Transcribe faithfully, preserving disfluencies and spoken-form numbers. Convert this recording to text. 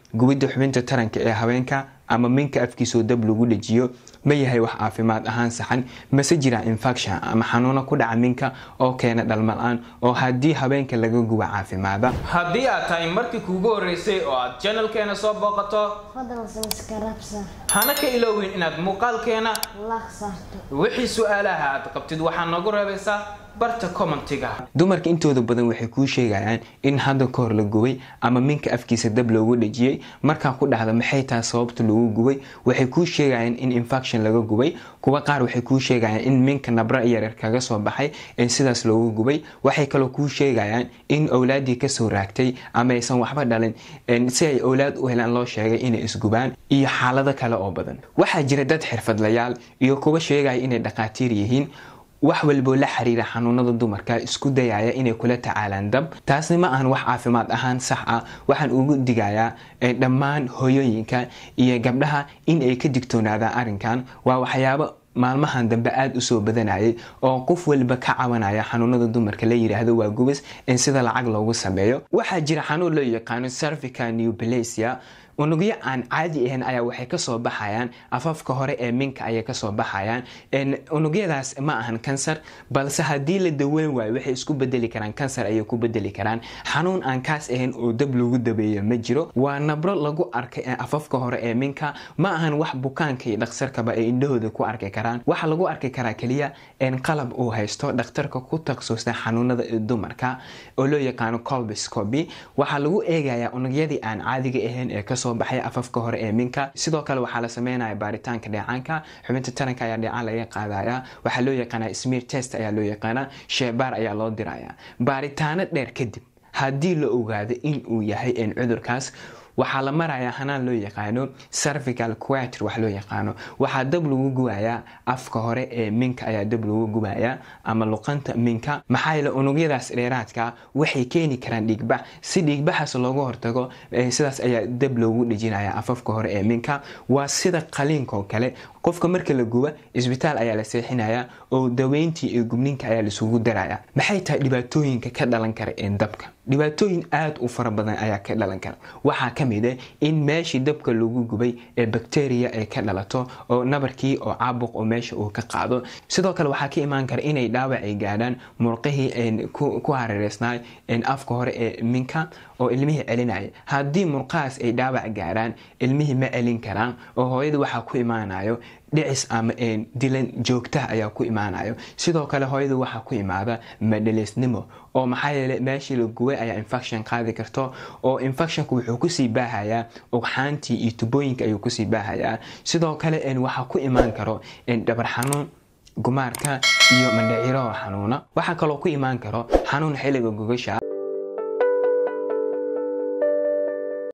gubidda xubinta taranka ee haweenka ama minka afkiisa dab lagu dhajiyo ma yahay wax caafimaad ahaan saxan mase jira infection ama xanuuna ku dhaca minka oo keena dhalmalaan oo hadii haweenka laga gubo caafimaada hadii aad tahay markii kuugu horeysay oo aad channelkeena soo booqato fadlan subscribe sa hana ka ilowin inaad muuqaalkeena like saarto wixii su'aalaha aad qabtid waxaan nagu reebaysaa barta commentiga dumarka intooda badan waxay ku sheegayaan in hadda koor la gubay ama minka afkiisa dab loogu dhajiyay marka ku dhacdo maxay tahay sababta loogu gubay waxay ku sheegayaan in infection laga gubay kuwa qaar waxay ku sheegayaan in minka nabra yaryar kaga soo baxay in sidaas loogu gubay waxay kale ku sheegayaan in awlaadii ka soo raagtay ama aysan waxba dhalin si ay awlaad u helaan loo sheegay inay isgubaan iyo xaalado kale oo badan waxa jira dad xirfadlayaal iyo kuwa sheegay inay dhaqaatiir yihiin wax walbo la xiriira xanuunada dumarka isku dayaya inay kula tacaalaan dab taasna ma ahan wax caafimaad ahaan sax ah waxaan ugu digayaa dhammaan hooyooyinka iyo gabdhaha in ay ka digtoonaadaan arinkan waa waxyaabo maalmahan dambe aad u soo badanayay oo qof walba ka cawanaya xanuunada dumarka la yiraahdo waa gubis in sida lacag loogu sameeyo waxa jira xanuun loo yaqaan cervical neoplasia unugyo aan caadi ahayn ayaa waxay ka soo baxayaan afafka hore ee minka ayaa ka soo baxayaan in unugyadaas ma ahan cancer balse hadii la daweyn waayo waxay isku bedeli karaan cancer ayay ku bedeli karaan xanuun aan kaas ahayn oo dab lagu dabeeyo ma jiro waa nabro lagu arkay afafka hore ee minka ma ahan wax bukaanka iyo dhakhtarkaba ay indhahooda ku arki karaan waxa lagu arki karaa kaliya in qalab uu haysto dhakhtarka ku takhasusay xanuunada dumarka oo loo yaqaan colposcopy waxa lagu eegayaa unugyadii aan caadiga ahayn ee ka baxay afafka hore ee minka sidoo kale waxa la sameeynaa baaritaanka dheecaanka xubinta taranka ayaa dheecaan laga qaadaya waxa loo yaqaan smear test ayaa loo yaqaan sheebaar ayaa loo diraya baaritaano dheer kadib hadii la ogaado in uu yahay in cudurkaas waxa la marayaa hanaan loo yaqaano cervical quadri wax loo yaqaano waxa dab lagu gubayaa afka hore ee minka ayaa dab lagu gubayaa ama luqanta minka maxay la unugyadaas dheeraadka waxay keeni karaan dhigbax si dhigbaxaas looga hortago sidaas ayaa dab loogu dhijinayaa afafka hore ee minka waa sida qaliinka kale qofka marka la guba isbitaal ayaa la seexinayaa oo daweyntii iyo gubninka ayaa la isugu darayaa maxay tahay dhibaatooyinka ka dhalan kara ee dabka dhibaatooyin aad u fara badan ayaa ka dhalan kara waxa kamid ah in meeshii dabka lagu gubay ee bacteria ay ka dhalato oo nabarkii oo caabuq oo meesha uu ka qaado sidoo kale waxa ka imaan kara inay dhaawac ay gaadhaan murqihii ay ku hareereysnaa in afka hore ee minka oo ilmihii celinaya hadii murqaas ay dhaawac gaaraan ilmihii ma celin karaan oo hooyada waxa ku imaanayo dhicis ama een dilan joogta ayaa ku imaanayo sidoo kale hooyada waxa ku imaada madhaleysnimo oo maxay yeelay meeshii la gubay ayaa infection qaadi karto oo infectionku wuxuu ku sii baahayaa ugxaantii iyo tubooyinka ayuu ku sii baahayaa sidoo kale een waxa ku imaan karo in dhabar xanuun gumaarka iyo mandhiciro xanuuna waxa kale oo ku imaan karo xanuun xilliga gogasha